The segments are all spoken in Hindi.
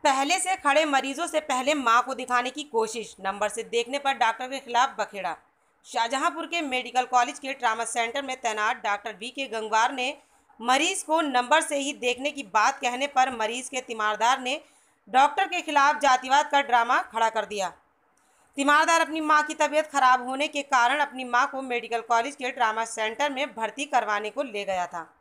पहले से खड़े मरीजों से पहले मां को दिखाने की कोशिश, नंबर से देखने पर डॉक्टर के खिलाफ बखेड़ा। शाहजहांपुर के मेडिकल कॉलेज के ट्रामा सेंटर में तैनात डॉक्टर वी.के. गंगवार ने मरीज को नंबर से ही देखने की बात कहने पर मरीज के तीमारदार ने डॉक्टर के खिलाफ जातिवाद का ड्रामा खड़ा कर दिया। तीमारदार अपनी मां की तबीयत खराब होने के कारण अपनी मां को मेडिकल कॉलेज के ट्रामा सेंटर में भर्ती करवाने को ले गया था।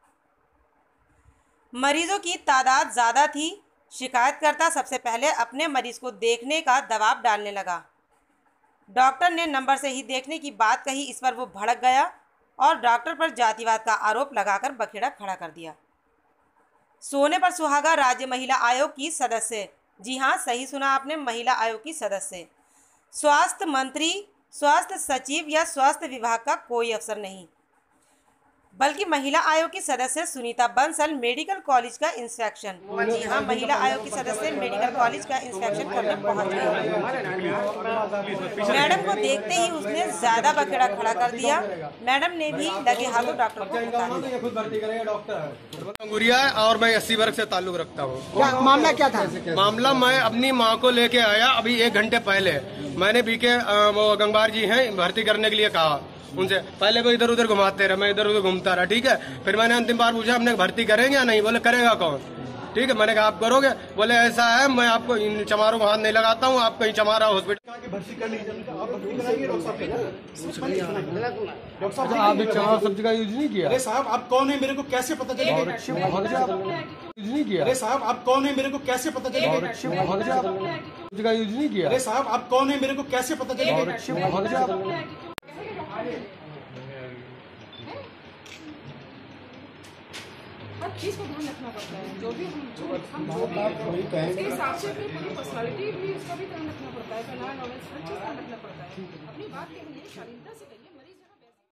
मरीजों की तादाद ज़्यादा थी। शिकायतकर्ता सबसे पहले अपने मरीज को देखने का दबाव डालने लगा। डॉक्टर ने नंबर से ही देखने की बात कही। इस पर वो भड़क गया और डॉक्टर पर जातिवाद का आरोप लगाकर बखेड़ा खड़ा कर दिया। सोने पर सुहागा राज्य महिला आयोग की सदस्य, जी हाँ सही सुना आपने, महिला आयोग की सदस्य। स्वास्थ्य मंत्री, स्वास्थ्य सचिव या स्वास्थ्य विभाग का कोई अफसर नहीं, बल्कि महिला आयोग की सदस्य सुनीता बंसल मेडिकल कॉलेज का इंस्पेक्शन, जी हाँ महिला आयोग की सदस्य मेडिकल कॉलेज का इंस्पेक्शन करने पहुंच गई। मैडम को देखते ही उसने ज्यादा बखेड़ा खड़ा कर दिया। मैडम ने भी लगे हाथों डॉक्टर को गुड़िया और मैं 80 वर्ग से ताल्लुक रखता हूँ। मामला क्या था? मामला, मैं अपनी माँ को लेके आया अभी 1 घंटे पहले। मैंने वी.के. वो गंगवार जी हैं भर्ती करने के लिए कहा उनसे। पहले वो इधर उधर घुमाते रहे, मैं इधर उधर घूमता रहा, ठीक है। फिर मैंने अंतिम बार पूछा अपने भर्ती करेंगे या नहीं? बोले करेगा कौन? ठीक है, मैंने कहा आप करोगे? बोले ऐसा है मैं आपको इन चमारों को हाथ नहीं लगाता हूँ, आप कहीं चमारा हॉस्पिटल भर्ती कर लीजिए। आप चमार शब्द का यूज नहीं किया। अरे साहब आप कौन है, मेरे को कैसे पता चलेगा? यूज नहीं किया। अरे साहब आप कौन है, मेरे को कैसे पता चलेगा? शब्द का यूज नहीं किया। अरे साहब आप कौन है, मेरे को कैसे पता चलेगा? हर चीज को ध्यान रखना पड़ता है। जो भी हम उसके हिसाब से अपनी पूरी पर्सनालिटी भी उसका भी ध्यान रखना पड़ता है, नॉलेज हर चीज ध्यान रखना पड़ता है। अपनी बात कहिए, शालीनता से कहिए।